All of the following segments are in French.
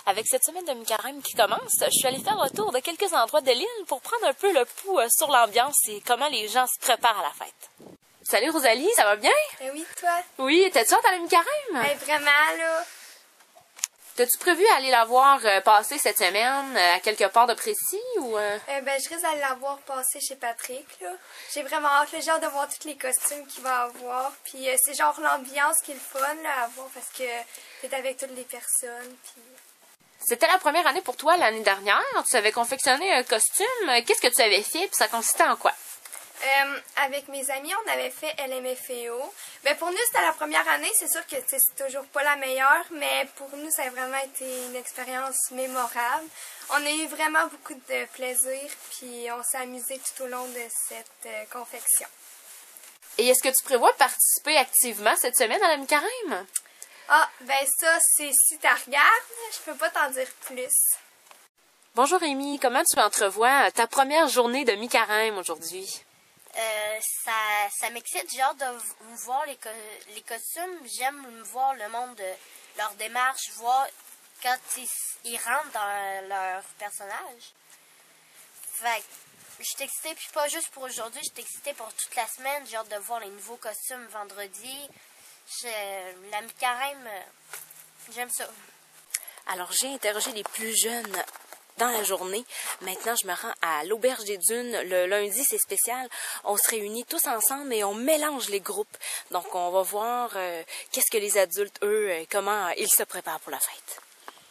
Avec cette semaine de mi-carême qui commence, je suis allée faire le tour de quelques endroits de l'île pour prendre un peu le pouls sur l'ambiance et comment les gens se préparent à la fête. Salut Rosalie, ça va bien? Oui, toi? Oui, t'es-tu hâte à la mi-carême? Vraiment, là. T'as-tu prévu aller la voir passer cette semaine à quelque part de précis ou... Je risque d'aller la voir passer chez Patrick, là. J'ai vraiment hâte, le genre de voir tous les costumes qu'il va avoir. Puis c'est genre l'ambiance qui est le fun, là, à voir parce que t'es avec toutes les personnes, puis... C'était la première année pour toi l'année dernière. Tu avais confectionné un costume. Qu'est-ce que tu avais fait puis ça consistait en quoi? Avec mes amis, on avait fait LMFAO. Pour nous, c'était la première année. C'est sûr que c'est toujours pas la meilleure, mais pour nous, ça a vraiment été une expérience mémorable. On a eu vraiment beaucoup de plaisir, puis on s'est amusé tout au long de cette confection. Et est-ce que tu prévois participer activement cette semaine à la mi-carême? Ah, ça, c'est si tu regardes, je peux pas t'en dire plus. Bonjour Amy, comment tu entrevois ta première journée de mi-carême aujourd'hui? Ça m'excite, j'ai hâte de voir les costumes. J'aime voir le monde, leur démarche, voir quand ils rentrent dans leur personnage. Fait que je suis excitée, puis pas juste pour aujourd'hui, je suis excitée pour toute la semaine. J'ai hâte de voir les nouveaux costumes vendredi. La mi-carême, j'aime ça. Alors, j'ai interrogé les plus jeunes dans la journée. Maintenant, je me rends à l'Auberge des Dunes. Le lundi, c'est spécial. On se réunit tous ensemble et on mélange les groupes. Donc, on va voir qu'est-ce que les adultes, eux, comment ils se préparent pour la fête.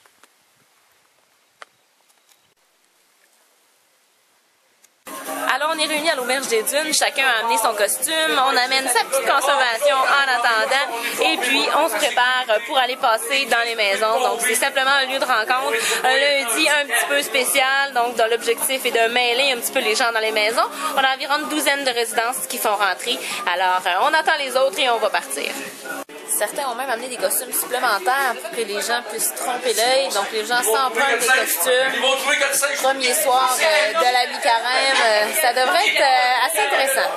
Alors, on est réunis à l'Auberge des Dunes. Chacun a amené son costume. On amène sa petite consommation en attendant. Et puis, on se prépare pour aller passer dans les maisons. Donc, c'est simplement un lieu de rencontre. Un lundi un petit peu spécial. Donc, dont l'objectif est de mêler un petit peu les gens dans les maisons. On a environ une douzaine de résidences qui font rentrer. Alors, on attend les autres et on va partir. Certains ont même amené des costumes supplémentaires pour que les gens puissent tromper l'œil. Donc, les gens s'empruntent des costumes. Premier soir de la mi-carême, ça devrait être assez intéressant.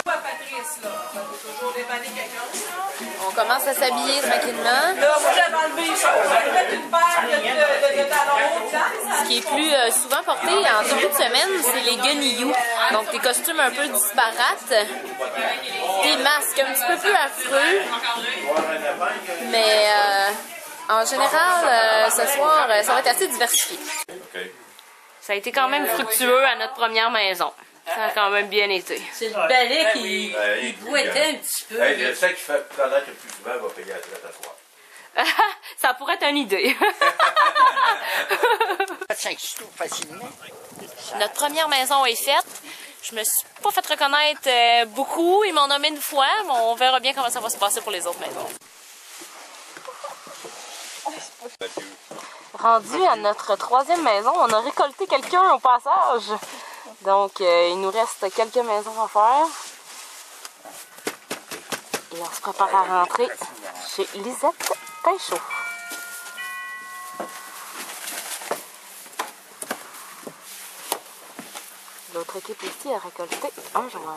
On commence à s'habiller tranquillement. Ce qui est plus souvent porté en début de semaine, c'est les guenilloux. Donc, des costumes un peu disparates. Des masques un petit peu plus affreux. Mais en général, ce soir, ça va être assez diversifié. Ça a été quand même fructueux à notre première maison. Ça a quand même bien été. C'est le balai qui boitait un petit peu. Le fait qu'il fait connaître le plus souvent va payer la traite à soir. Ça pourrait être une idée. Notre première maison est faite. Je me suis pas fait reconnaître beaucoup. Ils m'ont nommé une fois, mais on verra bien comment ça va se passer pour les autres maisons. Rendu à notre troisième maison, on a récolté quelqu'un au passage. Donc, il nous reste quelques maisons à faire. Et on se prépare à rentrer chez Lisette Pinchot. L'autre équipe ici a récolté un joueur.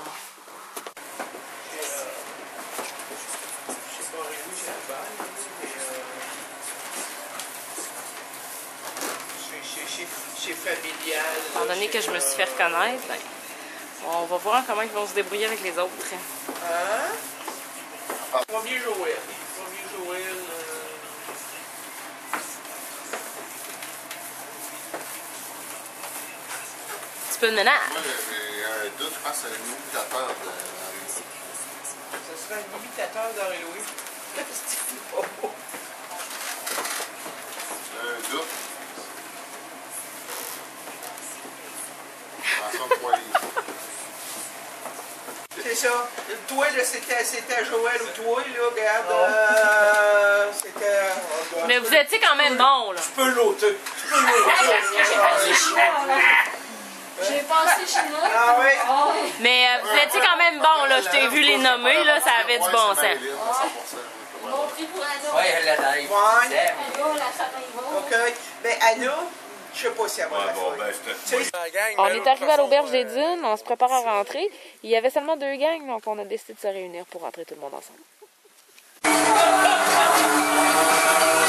Étant donné que je me suis fait reconnaître, on va voir comment ils vont se débrouiller avec les autres. Premier Joël. Un petit peu de ménage. J'ai un doute, je pense, c'est un imitateur de Halloween. Ce serait un imitateur d'Halloween. C'est pas beau. Un doute. C'est ça. Toi, là, c'était Joël ou toi, là, regarde. C'était... Mais vous étiez quand même bon, là. Tu peux l'ôter. J'ai passé chez nous. Ah oui? Mais vous étiez quand même bon, là. Je t'ai vu les nommer, là. Ça avait du bon sens. Oui, elle l'a taille. Ouais. OK. Ben, Anna, je sais pas si elle va la faire. On est arrivé à l'Auberge des Dunes, on se prépare à rentrer. Il y avait seulement 2 gangs, donc on a décidé de se réunir pour rentrer tout le monde ensemble.